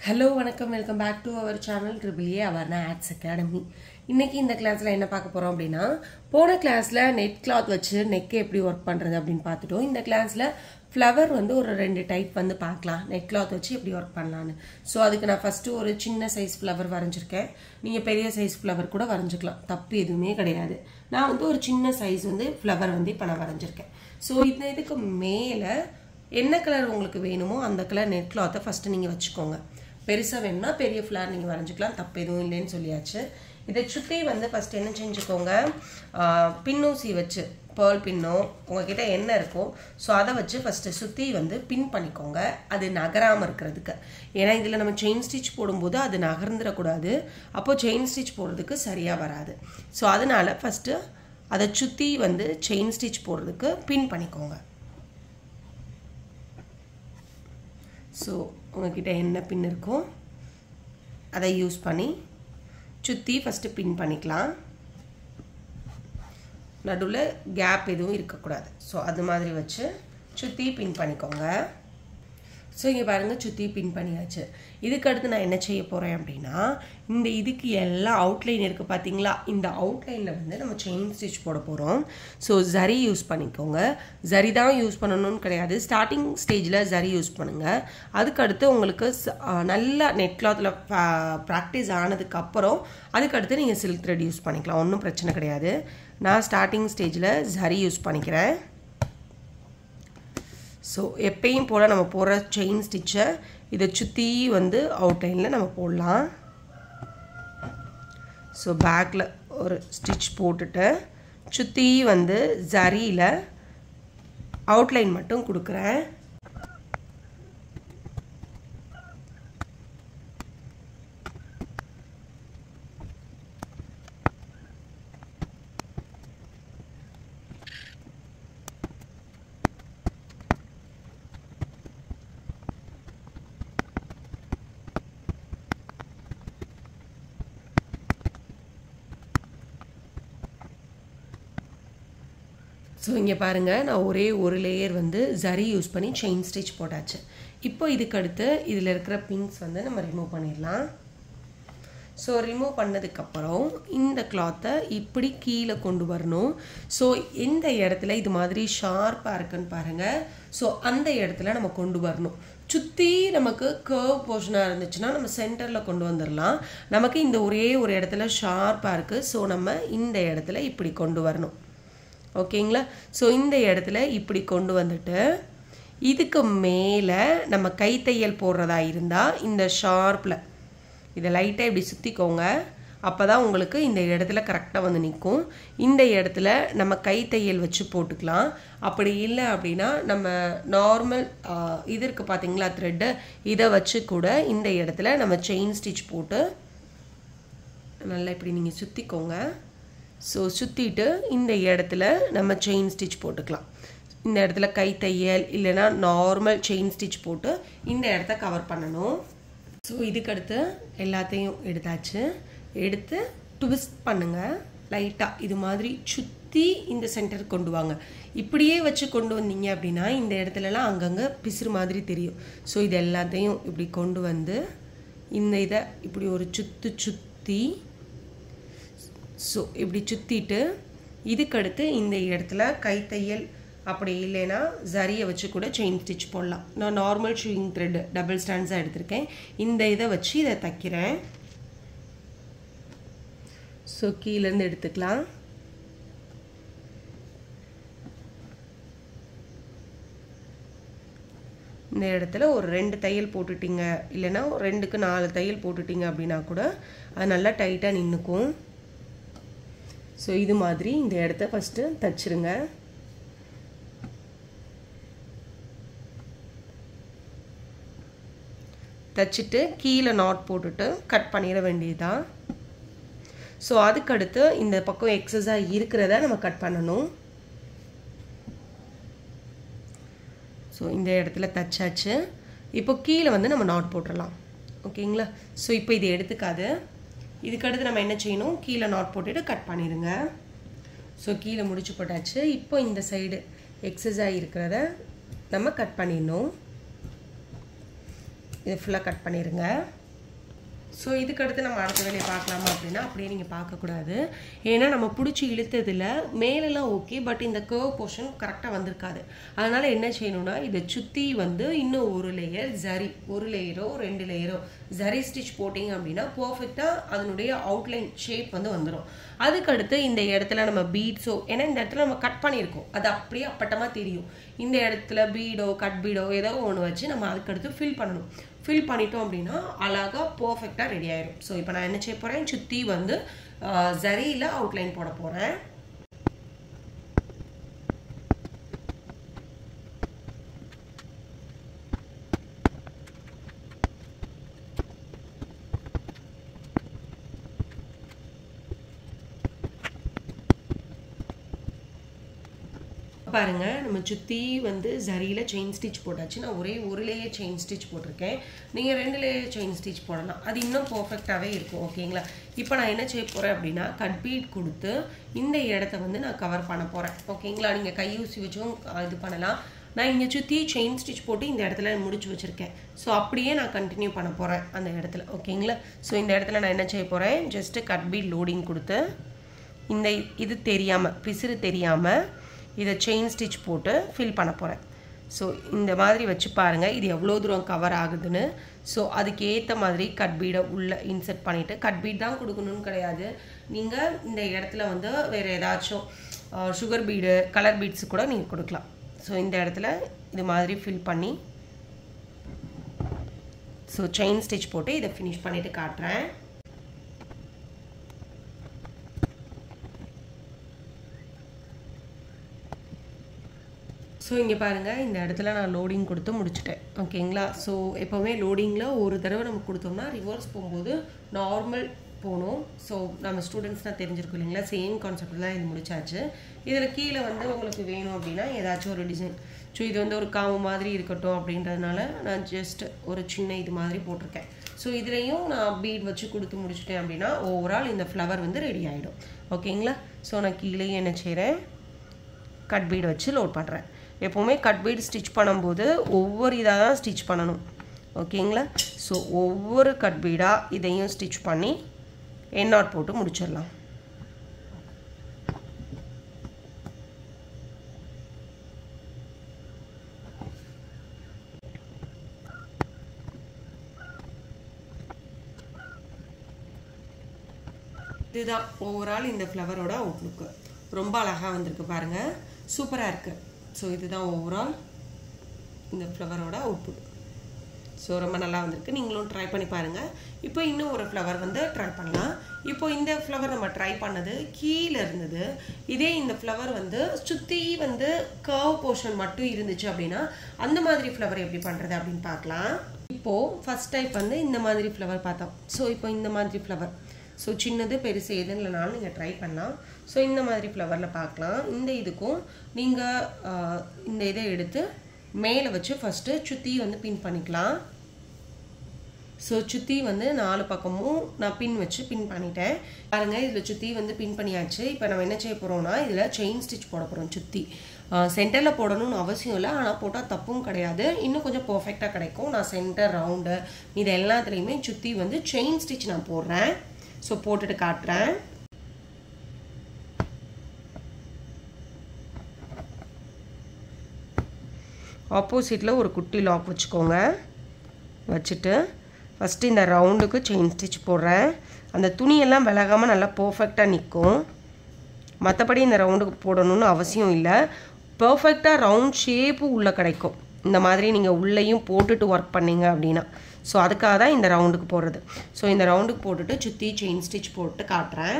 Hello, welcome back to our channel Abarna Ads Academy. இன்னைக்கு இந்த கிளாஸ்ல என்ன பார்க்க போறோம் அப்படினா போன கிளாஸ்ல நெட் கிளாத் வச்சு நெக் எப்படி வர்க் பண்றது அப்படினு பார்த்துட்டோம். இந்த கிளாஸ்ல ஃப்ளவர் வந்து ஒரு ரெண்டு டைப் வந்து பார்க்கலாம். நெட் கிளாத் வச்சு எப்படி வர்க் பண்ணலாம்னு. சோ அதுக்கு நான் ஃபர்ஸ்ட் ஒரு சின்ன சைஸ் ஃப்ளவர் வரைஞ்சிருக்கேன். நீங்க பெரிய சைஸ் ஃப்ளவர் கூட வரைஞ்சிக்கலாம். தப்பு எதுவுமே கிடையாது. நான் வந்து ஒரு சின்ன சைஸ் வந்து ஃப்ளவர் வந்து இப்ப நான் வரைஞ்சிருக்கேன். சோ இதுக்கு மேல என்ன கலர் உங்களுக்கு வேணுமோ அந்த கலர் நெட் கிளாத்தை ஃபர்ஸ்ட் நீங்க வச்சுக்கோங்க. பெருசா வேணும்னா பெரிய ஃப்ளவர் நீங்க வரைஞ்சிக்கலாம். தப்பு எதுவும் இல்லைன்னு சொல்லியாச்சு. இதை சுத்தி வந்து ஃபர்ஸ்ட் என்ன செஞ்சுக்கோங்க, பின்னூசி வச்சு pearl பின்னோ உங்ககிட்ட என்ன இருக்கோ சோ அதை வச்சு ஃபர்ஸ்ட் சுத்தி வந்து பின் பண்ணிக்கோங்க. அது நகராம இருக்கிறதுக்கு. ஏன்னா இதுல நம்ம செயின் ஸ்டிட்ச் போடும்போது அது நகர்ந்துட கூடாது. அப்போ செயின் ஸ்டிட்ச் போடுறதுக்கு சரியா வராது. சோ அதனால ஃபர்ஸ்ட் அதை சுத்தி வந்து செயின் ஸ்டிட்ச் போடுறதுக்கு பின் பண்ணிக்கோங்க. சோ உங்ககிட்ட என்ன பின் இருக்கோ அதை யூஸ் பண்ணி சுத்தி ஃபர்ஸ்ட் பின் பண்ணிக்கலாம். நடுவுல கேப் எதுவும் இருக்க கூடாது. சோ அது மாதிரி வச்சு சுத்தி பின் பண்ணிக்கோங்க. சோ இங்க பாருங்க சுத்தி பின் பண்ணியாச்சு. இதுக்கு அடுத்து நான் என்ன செய்ய போறேன் அப்படினா இந்த இதுக்கு எல்லா அவுட்லைன் இருக்கு பாத்தீங்களா, இந்த அவுட்லைன்ல வந்து நம்ம செயின் ஸ்டிட்ச் போட போறோம். சோ ஜரி யூஸ் பண்ணிக்கோங்க. ஜரி தான் யூஸ் பண்ணனும்னு கிடையாது. ஸ்டார்டிங் ஸ்டேஜ்ல ஜரி யூஸ் பண்ணுங்க. அதுக்கு அடுத்து உங்களுக்கு நல்ல நெட் கிளாத்ல பிராக்டீஸ் ஆனதுக்கு அப்புறம் அதுக்கு அடுத்து நீங்க சில்க் த்ரெட் யூஸ் பண்ணிக்கலாம். ஒண்ணும் பிரச்சனை கிடையாது. நான் ஸ்டார்டிங் ஸ்டேஜ்ல ஜரி யூஸ் பண்ணிக்கிறேன். சோ எப்பவும் போல நம்ம போற செயின் ஸ்டிட்ச் இத சுத்தி வந்து அவுட்லைன்ல நம்ம போடலாம். சோ பேக்ல ஒரு ஸ்டிட்ச் போட்டுட்டு சுத்தி வந்து ஜரியில அவுட்லைன் மட்டும் கொடுக்கிறேன். சோ இங்க பாருங்க நான் ஒரே ஒரு லேயர் வந்து ஜரி யூஸ் பண்ணி செயின் ஸ்டிட்ச் போட்டாச்சு. இப்போ இதுக்கு அடுத்து இதுல இருக்கிற பின்ஸ் வந்து நம்ம ரிமூவ் பண்ணிரலாம். சோ ரிமூவ் பண்ணதுக்கு அப்புறம் இந்த கிளாத்தை இப்படி கீழ கொண்டு வரணும். சோ இந்த இடத்துல இது மாதிரி ஷார்ப்பா இருக்குன்னு பாருங்க. சோ அந்த இடத்துல நம்ம கொண்டு வரணும். சுத்தி நமக்கு கர்வ் போர்ஷனா இருந்துச்சுனா நம்ம சென்டர்ல கொண்டு வந்துறலாம். நமக்கு இந்த ஒரே ஒரு இடத்துல ஷார்ப்பா இருக்கு. சோ நம்ம இந்த இடத்துல இப்படி கொண்டு வரணும். ஓகேங்களா? சோ இந்த இடத்துல இப்படி கொண்டு வந்துட்டு இதுக்கு மேல நம்ம கை தையல் போடுறதா இருந்தா இந்த ஷார்ப்ல இத லைட்டா இப்படி சுத்திக்கோங்க. அப்பதான் உங்களுக்கு இந்த இடத்துல கரெக்ட்டா வந்து நிக்கும். இந்த இடத்துல நம்ம கை தையல் வச்சு போட்டுக்கலாம். அப்படி இல்ல அப்படினா நம்ம நார்மல் இது இருக்கு பாத்தீங்களா த்ரெட், இத வச்சு கூட இந்த இடத்துல நம்ம செயின் ஸ்டிட்ச் போட்டு நல்லா இப்படி நீங்க சுத்திக்கோங்க. சோ சுத்திட்டு இந்த இடத்துல நம்ம செயின் ஸ்டிட்ச் போட்டுக்கலாம். இந்த இடத்துல கை தையல் இல்லனா நார்மல் செயின் ஸ்டிட்ச் போட்டு இந்த இடத்தை கவர் பண்ணனும். சோ இதுக்கு அடுத்து எல்லாத்தையும் எடுத்தாச்சு. எடுத்து ட்விஸ்ட் பண்ணுங்க. லைட்டா இது மாதிரி சுத்தி இந்த சென்டர் கொண்டு வாங்க. இப்படியே வச்சு கொண்டு வந்தீங்க அப்படினா இந்த இடத்துலலாம் அங்கங்க பிசுறு மாதிரி தெரியும். சோ இது எல்லாத்தையும் இப்படி கொண்டு வந்து இந்த இத இப்படி ஒரு சுத்தி சோ இப்படி சுத்திட்டு இதுக்கு அடுத்து இந்த இடத்துல கை தையல் அப்படி இல்லனா ஜரியை வச்சு கூட செயின் ஸ்டிட்ச் போடலாம். நான் நார்மல் ஷூயிங் த்ரெட் டபுள் ஸ்டாண்ட்ஸா எடுத்துர்க்கேன். இந்த இத வச்சு இத தைக்கிறேன். சோ கீழ இருந்து எடுத்துக்கலாம். இந்த இடத்துல ஒரு ரெண்டு தையல் போட்டுட்டீங்க இல்லனா ரெண்டுக்கு 4 தையல் போட்டுட்டீங்க அப்படினா கூட அது நல்லா டைட்டா நின்னுக்கும். சோ இது மாதிரி இந்த இடத்தை ஃபர்ஸ்ட் தச்சிருங்க. தச்சிட்டு கீழ நாட் போட்டுட்டு கட் பண்ணிர வேண்டியதா. சோ அதுக்கு அடுத்து இந்த பக்கம் எக்ஸஸா இருக்குறத நம்ம கட் பண்ணனும். சோ இந்த இடத்துல தச்சாச்சு. இப்போ கீழ வந்து நம்ம நாட் போட்டுறலாம். ஓகேங்களா? சோ இப்போ இது எடுத்துக்காது. இதுக்கு அடுத்து நம்ம என்ன செய்யணும், கீழ நாட் போட்டுட்டு கட் பண்ணிருங்க. சோ கீழ முடிச்சு போட்டாச்சு. இப்போ இந்த சைடு எக்ஸஸா இருக்குறத நம்ம கட் பண்ணிடணும். இது ஃபுல்லாக கட் பண்ணிடுங்க. ஸோ இதுக்கடுத்து நம்ம அடுத்த வேலையை பார்க்கலாமா அப்படின்னா அப்படியே நீங்கள் பார்க்கக்கூடாது. ஏன்னா நம்ம பிடிச்சி இழுத்ததில் மேலெல்லாம் ஓகே, பட் இந்த கர்வ் போர்ஷன் கரெக்டாக வந்திருக்காது. அதனால் என்ன செய்யணும்னா இதை சுற்றி வந்து இன்னும் ஒரு லேயர் ஜரி, ஒரு லேயரோ 2 லேயரோ ஜரி ஸ்டிச் போட்டிங்க அப்படின்னா பர்ஃபெக்டாக அதனுடைய அவுட்லைன் ஷேப் வந்து வந்துடும். அதுக்கடுத்து இந்த இடத்துல நம்ம பீட்ஸோ, ஏன்னா இந்த இடத்துல நம்ம கட் பண்ணியிருக்கோம், அது அப்படியே அப்பட்டமாக தெரியும். இந்த இடத்துல பீடோ கட் பீடோ ஏதோ ஒன்று வச்சு நம்ம அதுக்கடுத்து ஃபில் பண்ணணும். ஃபில் பண்ணிட்டோம் அப்படின்னா அழகாக பர்ஃபெக்டாக ரெடி ஆயிடும். ஸோ இப்போ நான் என்ன செய்ய போகிறேன், சுற்றி வந்து ஜரியில் அவுட்லைன் போட போகிறேன். பாருங்க, நம்ம சுற்றி வந்து ஜரியில் செயின் ஸ்டிச் போட்டாச்சு. நான் ஒரே ஒரு லேயர் செயின் ஸ்டிச் போட்டிருக்கேன். நீங்கள் 2 லேயர் செயின் ஸ்டிச் போடலாம், அது இன்னும் பர்ஃபெக்டாகவே இருக்கும். ஓகேங்களா? இப்போ நான் என்ன செய்ய போகிறேன் அப்படின்னா கட் பீட் கொடுத்து இந்த இடத்த வந்து நான் கவர் பண்ண போகிறேன். ஓகேங்களா? நீங்கள் கையூசி வச்சும் இது பண்ணலாம். நான் இங்கே சுற்றி செயின் ஸ்டிச் போட்டு இந்த இடத்துல முடிச்சு வச்சுருக்கேன். ஸோ அப்படியே நான் கண்டினியூ பண்ண போகிறேன் அந்த இடத்துல. ஓகேங்களா? ஸோ இந்த இடத்துல நான் என்ன செய்ய போகிறேன், ஜஸ்ட்டு கட் பீட் லோடிங் கொடுத்து இந்த இது தெரியாமல், பிசிறு தெரியாமல் இதை செயின் ஸ்டிச் போட்டு ஃபில் பண்ண போகிறேன். ஸோ இந்த மாதிரி வச்சு பாருங்கள் இது எவ்வளோ தூரம் கவர் ஆகுதுன்னு. ஸோ அதுக்கு ஏற்ற மாதிரி கட் பீடை உள்ளே இன்சர்ட் பண்ணிவிட்டு, கட் பீட் தான் கொடுக்கணும்னு கிடையாது, நீங்கள் இந்த இடத்துல வந்து வேறு ஏதாச்சும் சுகர் பீடு, கலர் பீட்ஸு கூட நீங்கள் கொடுக்கலாம். ஸோ இந்த இடத்துல இது மாதிரி ஃபில் பண்ணி ஸோ செயின் ஸ்டிச் போட்டு இதை ஃபினிஷ் பண்ணிவிட்டு காட்டுறேன். ஸோ இங்கே பாருங்கள், இந்த இடத்துல நான் லோடிங் கொடுத்து முடிச்சுட்டேன். ஓகேங்களா? ஸோ எப்போவுமே லோடிங்கில் ஒரு தடவை நம்ம கொடுத்தோம்னா ரிவர்ஸ் போகும்போது நார்மல் போகணும். ஸோ நம்ம ஸ்டூடெண்ட்ஸ்னால் தெரிஞ்சிருக்கும் இல்லைங்களா, சேம் கான்செப்ட் தான் இது முடிச்சாச்சு. இதில் கீழே வந்து உங்களுக்கு வேணும் அப்படின்னா ஏதாச்சும் ஒரு டிசைன், ஸோ இது வந்து ஒரு காம்பு மாதிரி இருக்கட்டும் அப்படின்றதுனால நான் ஜஸ்ட் ஒரு சின்ன இது மாதிரி போட்டிருக்கேன். ஸோ இதுலேயும் நான் பீட் வச்சு கொடுத்து முடிச்சிட்டேன் அப்படின்னா ஓவரால் இந்த ஃப்ளவர் வந்து ரெடி ஆகிடும். ஓகேங்களா? ஸோ நான் கீழேயும் என்ன செய்கிறேன், கட் பீட் வச்சு லோட் பண்ணுறேன். எப்போவுமே கட் பீட் ஸ்டிச் பண்ணும்போது ஒவ்வொரு இதாக தான் ஸ்டிச் பண்ணணும். ஓகேங்களா? ஸோ ஒவ்வொரு கட் பீடாக இதையும் ஸ்டிச் பண்ணி என் நாட் போட்டு முடிச்சிடலாம். இதுதான் ஓவரால் இந்த ஃப்ளவரோட அவுட்லுக்கு. ரொம்ப அழகாக வந்திருக்கு பாருங்கள், சூப்பராக இருக்குது. ஸோ இதுதான் ஓவரால் இந்த ஃப்ளவரோட அவுட்புட். ஸோ ரொம்ப நல்லா வந்திருக்கு, நீங்களும் ட்ரை பண்ணி பாருங்கள். இப்போ இன்னும் ஒரு ஃப்ளவர் வந்து ட்ரை பண்ணலாம். இப்போ இந்த ஃப்ளவர் நம்ம ட்ரை பண்ணது கீழே இருந்தது. இதே இந்த ஃப்ளவர் வந்து சுற்றி வந்து கர்வ் போர்ஷன் மட்டும் இருந்துச்சு அப்படின்னா அந்த மாதிரி ஃப்ளவர் எப்படி பண்ணுறது அப்படின்னு பார்க்கலாம். இப்போது ஃபஸ்ட் டைப் வந்து இந்த மாதிரி ஃப்ளவர் பார்த்தோம். ஸோ இப்போ இந்த மாதிரி ஃப்ளவர், ஸோ சின்னது பெருசு எது இல்லைனாலும் நீங்கள் ட்ரை பண்ணலாம். ஸோ இந்த மாதிரி ஃப்ளவரில் பார்க்கலாம். இந்த இதுக்கும் நீங்கள் இந்த இதை எடுத்து மேலே வச்சு ஃபஸ்ட்டு சுற்றி வந்து பின் பண்ணிக்கலாம். ஸோ சுற்றி வந்து 4 பக்கமும் நான் பின் வச்சு பின் பண்ணிட்டேன். பாருங்கள், இதில் சுற்றி வந்து பின் பண்ணியாச்சு. இப்போ நம்ம என்ன செய்ய போகிறோம்னா இதில் செயின் ஸ்டிச் போட போகிறோம். சுற்றி சென்டரில் போடணும்னு அவசியம் இல்லை, ஆனால் போட்டால் தப்பும் கிடையாது, இன்னும் கொஞ்சம் பர்ஃபெக்டாக கிடைக்கும். நான் சென்டர், ரவுண்டு இது எல்லாத்துலேயுமே சுற்றி வந்து செயின் ஸ்டிச் நான் போடுறேன். ஸோ போட்டுட்டு காட்டுறேன். ஆப்போசிட்டில் ஒரு குட்டி லாக் வச்சுக்கோங்க. வச்சுட்டு ஃபஸ்ட்டு இந்த ரவுண்டுக்கு செயின் ஸ்டிச் போடுறேன். அந்த துணியெல்லாம் விலகாமல் நல்லா பர்ஃபெக்டாக நிற்கும். மற்றபடி இந்த ரவுண்டுக்கு போடணும்னு அவசியம் இல்லை, பர்ஃபெக்டாக ரவுண்ட் ஷேப்பு உள்ளே கிடைக்கும். இந்த மாதிரி நீங்கள் உள்ளேயும் போட்டுட்டு ஒர்க் பண்ணிங்க அப்படின்னா. ஸோ அதுக்காக தான் இந்த ரவுண்டுக்கு போடுறது. ஸோ இந்த ரவுண்டுக்கு போட்டுட்டு சுற்றி செயின் ஸ்டிச் போட்டு காட்டுறேன்.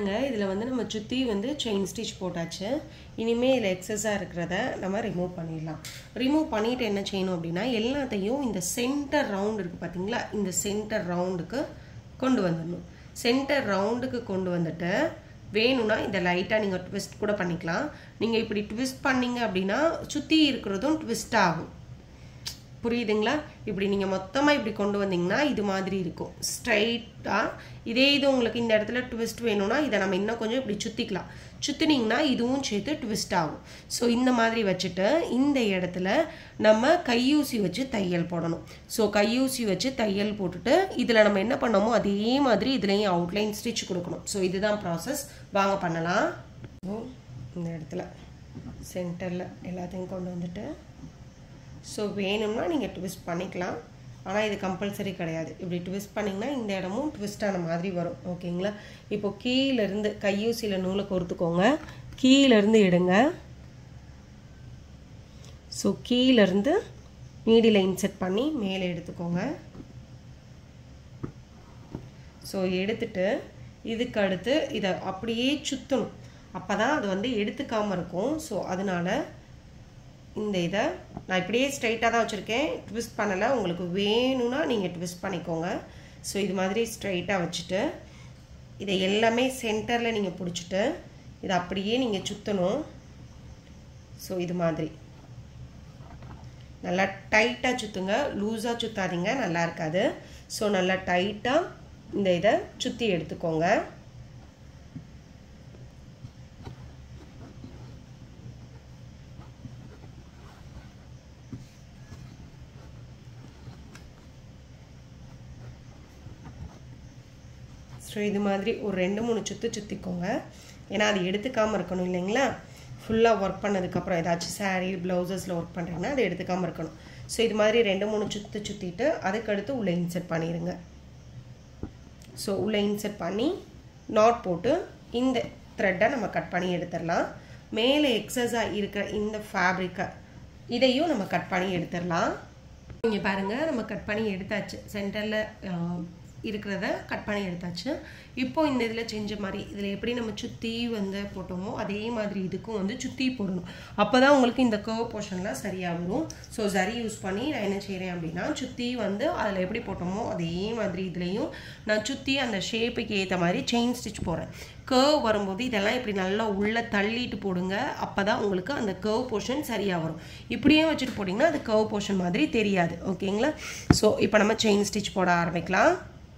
இதில் வந்து நம்ம சுற்றி வந்து செயின் ஸ்டிச் போட்டாச்சு. இனிமேல் இதில் எக்ஸஸாக இருக்கிறத நம்ம ரிமூவ் பண்ணிடலாம். ரிமூவ் பண்ணிவிட்டு என்ன செய்யணும் அப்படின்னா, எல்லாத்தையும் இந்த சென்டர் ரவுண்ட் இருக்குது பார்த்தீங்களா, இந்த சென்டர் ரவுண்டுக்கு கொண்டு வந்துடணும். சென்டர் ரவுண்டுக்கு கொண்டு வந்துட்டு வேணும்னா இந்த லைட்டாக நீங்கள் ட்விஸ்ட் கூட பண்ணிக்கலாம். நீங்கள் இப்படி ட்விஸ்ட் பண்ணிங்க அப்படின்னா சுற்றி இருக்கிறதும் ட்விஸ்ட் ஆகும். புரியுதுங்களா? இப்படி நீங்கள் மொத்தமாக இப்படி கொண்டு வந்தீங்கன்னா இது மாதிரி இருக்கும் ஸ்ட்ரைட்டாக. இதே இது உங்களுக்கு இந்த இடத்துல ட்விஸ்ட் வேணும்னா இதை நம்ம இன்னும் கொஞ்சம் இப்படி சுற்றிக்கலாம். சுற்றினீங்கன்னா இதுவும் சேர்த்து ட்விஸ்ட் ஆகும். ஸோ இந்த மாதிரி வச்சுட்டு இந்த இடத்துல நம்ம கையூசி வச்சு தையல் போடணும். ஸோ கையூசி வச்சு தையல் போட்டுட்டு இதில் நம்ம என்ன பண்ணோமோ அதே மாதிரி இதுலேயும் அவுட்லைன் ஸ்டிச் கொடுக்கணும். ஸோ இதுதான் ப்ராசஸ். வாங்க பண்ணலாம். ஸோ இந்த இடத்துல சென்டரில் எல்லாத்தையும் கொண்டு வந்துட்டு ஸோ வேணும்னா நீங்கள் ட்விஸ்ட் பண்ணிக்கலாம். ஆனால் இது கம்பல்சரி கிடையாது. இப்படி ட்விஸ்ட் பண்ணிங்கன்னா இந்த இடமும் ட்விஸ்டான மாதிரி வரும். ஓகேங்களா? இப்போது கீழேருந்து கையூசியில் நூலை கோர்த்துக்கோங்க. கீழேருந்து எடுங்க. ஸோ கீழேருந்து நீடில் இன்செர்ட் பண்ணி மேலே எடுத்துக்கோங்க. ஸோ எடுத்துட்டு இதுக்கு அடுத்து இதை அப்படியே சுற்றணும். அப்போ தான் அது வந்து எடுத்துக்காமல் இருக்கும். ஸோ அதனால் இந்த இதை நான் இப்படியே ஸ்ட்ரைட்டாக தான் வச்சுருக்கேன், ட்விஸ்ட் பண்ணலை. உங்களுக்கு வேணும்னா நீங்கள் ட்விஸ்ட் பண்ணிக்கோங்க. ஸோ இது மாதிரி ஸ்ட்ரைட்டாக வச்சுட்டு இதை எல்லாமே சென்டரில் நீங்கள் பிடிச்சிட்டு இதை அப்படியே நீங்கள் சுற்றணும். ஸோ இது மாதிரி நல்லா டைட்டாக சுற்றுங்க, லூஸாக சுற்றாதீங்க, நல்லா இருக்காது. ஸோ நல்லா டைட்டாக இந்த இதை சுற்றி எடுத்துக்கோங்க. ஸோ இது மாதிரி ஒரு 2-3 சுற்றிக்கோங்க. ஏன்னா அது எடுத்துக்காமல் இருக்கணும் இல்லைங்களா? ஃபுல்லாக ஒர்க் பண்ணதுக்கப்புறம் ஏதாச்சும் சாரீ ப்ளவுசஸில் ஒர்க் பண்ணுறீங்கன்னா அது எடுத்துக்காமல் இருக்கணும். ஸோ இது மாதிரி 2-3 சுற்றிட்டு அதுக்கடுத்து உள்ளே இன்செர்ட் பண்ணிடுங்க. ஸோ உள்ளே இன்செர்ட் பண்ணி நாட் போட்டு இந்த த்ரெட்டை நம்ம கட் பண்ணி எடுத்துடலாம். மேலே எக்ஸஸாக இருக்கிற இந்த ஃபேப்ரிக்கை இதையும் நம்ம கட் பண்ணி எடுத்துடலாம். இங்கே பாருங்கள், நம்ம கட் பண்ணி எடுத்தாச்சு. சென்டரில் இருக்கிறத கட் பண்ணி எடுத்தாச்சு. இப்போ இந்த இதில் செஞ்ச மாதிரி இதில் எப்படி நம்ம சுற்றி வந்து போட்டோமோ அதே மாதிரி இதுக்கும் வந்து சுற்றி போடணும். அப்போ தான் உங்களுக்கு இந்த கர்வ் போர்ஷன்லாம் சரியாக வரும். ஸோ சரி யூஸ் பண்ணி நான் என்ன செய்கிறேன் அப்படின்னா சுற்றி வந்து அதில் எப்படி போட்டோமோ அதே மாதிரி இதுலேயும் நான் சுற்றி அந்த ஷேப்புக்கு ஏற்ற மாதிரி செயின் ஸ்டிச் போடுறேன். கர்வ் வரும்போது இதெல்லாம் இப்படி நல்லா உள்ளே தள்ளிட்டு போடுங்க. அப்போ தான் உங்களுக்கு அந்த கர்வ் போர்ஷன் சரியாக வரும். இப்படியே வச்சுட்டு போட்டிங்கன்னா அது கர்வ் போர்ஷன் மாதிரி தெரியாது. ஓகேங்களா? ஸோ இப்போ நம்ம செயின் ஸ்டிச் போட ஆரம்பிக்கலாம்.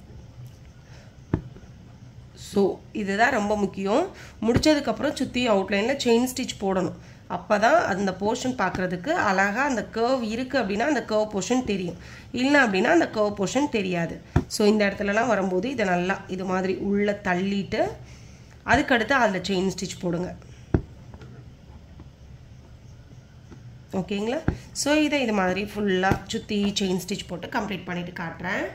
ஸோ இதுதான் ரொம்ப முக்கியம். முடித்ததுக்கப்புறம் சுற்றி அவுட்லைனில் செயின் ஸ்டிச் போடணும். அப்போ தான் அந்த போர்ஷன் பார்க்குறதுக்கு அழகாக அந்த கர்வ் இருக்குது அப்படின்னா அந்த கர்வ் போர்ஷன் தெரியும். இல்லை அப்படின்னா அந்த கர்வ் போர்ஷன் தெரியாது. ஸோ இந்த இடத்துலலாம் வரும்போது இதை நல்லா இது மாதிரி உள்ளே தள்ளிட்டு அதுக்கடுத்து அதில் செயின் ஸ்டிச் போடுங்க. ஓகேங்களா? ஸோ இதை இது மாதிரி ஃபுல்லாக சுற்றி செயின் ஸ்டிச் போட்டு கம்ப்ளீட் பண்ணிவிட்டு காட்டுறேன்.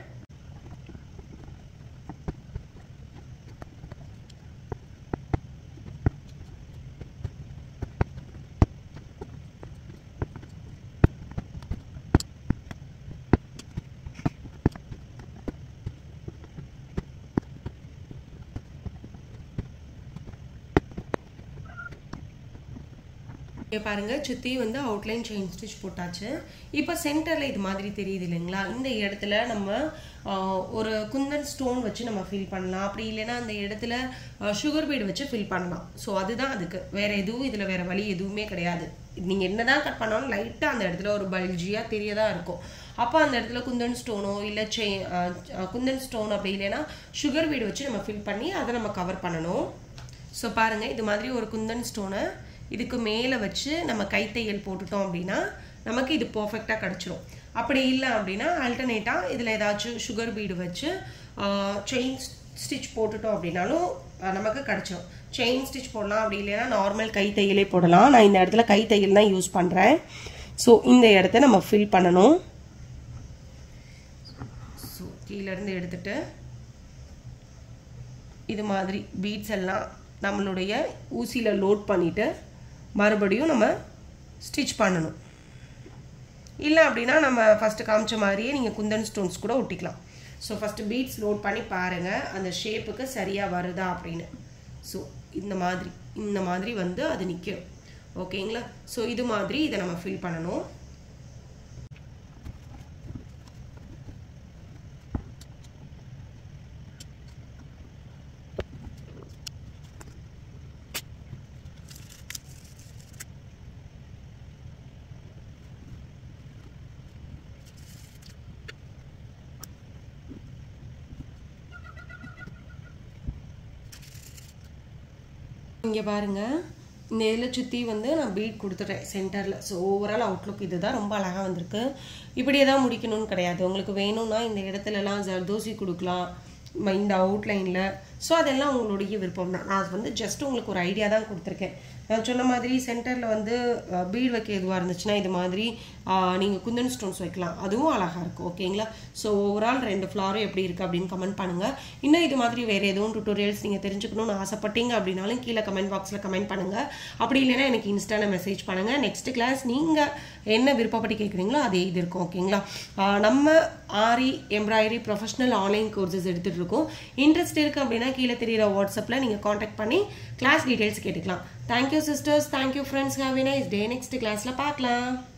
இங்கே பாருங்கள், சுற்றி வந்து அவுட்லைன் செயின் ஸ்டிச் போட்டாச்சு. இப்போ சென்டரில் இது மாதிரி தெரியுது இல்லைங்களா? இந்த இடத்துல நம்ம ஒரு குந்தன் ஸ்டோன் வச்சு நம்ம ஃபில் பண்ணலாம். அப்படி இல்லைன்னா அந்த இடத்துல சுகர் பீடு வச்சு ஃபில் பண்ணலாம். ஸோ அதுதான் அதுக்கு. வேறு எதுவும் இதில் வேறு வழி எதுவுமே கிடையாது. நீங்கள் என்ன தான் கட் பண்ணாலும் லைட்டாக அந்த இடத்துல ஒரு பல்ஜியாக தெரியதான் இருக்கும். அப்போ அந்த இடத்துல குந்தன் ஸ்டோனோ இல்லை குந்தன் ஸ்டோன் அப்படி இல்லைன்னா சுகர் பீடு வச்சு நம்ம ஃபில் பண்ணி அதை நம்ம கவர் பண்ணணும். ஸோ பாருங்கள், இது மாதிரி ஒரு குந்தன் ஸ்டோனை இதுக்கு மேலே வச்சு நம்ம கைத்தையல் போட்டுட்டோம் அப்படின்னா நமக்கு இது பர்ஃபெக்டாக கிடச்சிரும். அப்படி இல்லை அப்படின்னா ஆல்டர்னேட்டாக இதில் ஏதாச்சும் சுகர் பீடு வச்சு செயின் ஸ்டிச் போட்டுட்டோம் அப்படின்னாலும் நமக்கு கிடச்சிரும். செயின் ஸ்டிச் போடலாம், அப்படி இல்லைன்னா நார்மல் கைத்தையலே போடலாம். நான் இந்த இடத்துல கைத்தையல் தான் யூஸ் பண்ணுறேன். ஸோ இந்த இடத்த நம்ம ஃபில் பண்ணணும். ஸோ கீழேருந்து எடுத்துட்டு இது மாதிரி பீட்ஸ் எல்லாம் நம்மளுடைய ஊசியில் லோட் பண்ணிவிட்டு மறுபடியும் நம்ம ஸ்டிச் பண்ணணும். இல்லை அப்படின்னா நம்ம ஃபஸ்ட்டு காமிச்ச மாதிரியே நீங்கள் குந்தன் ஸ்டோன்ஸ் கூட ஒட்டிக்கலாம். ஸோ ஃபஸ்ட்டு பீட்ஸ் லோட் பண்ணி பாருங்கள் அந்த ஷேப்புக்கு சரியாக வருதா அப்படின்னு. ஸோ இந்த மாதிரி வந்து அது நிற்கும். ஓகேங்களா? ஸோ இது மாதிரி இதை நம்ம ஃபில் பண்ணணும். இங்கே பாருங்கள், இந்த இதில் சுற்றி வந்து நான் பீட் கொடுத்துட்டேன் சென்டரில். ஸோ ஓவரால் அவுட்லுக் இதுதான். ரொம்ப அழகாக வந்திருக்கு. இப்படியே தான் முடிக்கணும்னு கிடையாது. உங்களுக்கு வேணும்னா இந்த இடத்துலலாம் ஜர்தோசி கொடுக்கலாம் இந்த அவுட்லைனில். ஸோ அதெல்லாம் உங்களுடைய விருப்பம் தான். நான் வந்து ஜஸ்ட் உங்களுக்கு ஒரு ஐடியா தான் கொடுத்துருக்கேன். நான் சொன்ன மாதிரி சென்டரில் வந்து பீட் வைக்க எதுவாக இருந்துச்சுன்னா இது மாதிரி நீங்கள் குந்தன் ஸ்டோன்ஸ் வைக்கலாம். அதுவும் அழகாக இருக்கும். ஓகேங்களா? ஸோ ஓவரால் 2 ஃப்ளாரும் எப்படி இருக்குது அப்படின்னு கமெண்ட் பண்ணுங்கள். இன்னும் இது மாதிரி வேறு எதுவும் டுட்டோரியல்ஸ் நீங்கள் தெரிஞ்சுக்கணும்னு ஆசைப்பட்டீங்க அப்படின்னாலும் கீழே கமெண்ட் பாக்ஸில் கமெண்ட் பண்ணுங்கள். அப்படி இல்லைன்னா எனக்கு இன்ஸ்டாவில் மெசேஜ் பண்ணுங்கள். நெக்ஸ்ட் கிளாஸ் நீங்கள் என்ன விருப்பப்பட்டு கேட்குறீங்களோ அதே இது இருக்கும். ஓகேங்களா? நம்ம aari embroidery professional online courses எடுத்துகிட்டு இருக்கோம். இன்ட்ரெஸ்ட் இருக்குது அப்படின்னா கீழே தெரியிற வாட்ஸ்அப்பில் நீங்கள் காண்டாக்ட் பண்ணி கிளாஸ் டீட்டெயில்ஸ் கேட்டுக்கலாம். Thank you sisters, thank you friends, have a nice day. Next கிளாஸில் பார்க்கலாம்.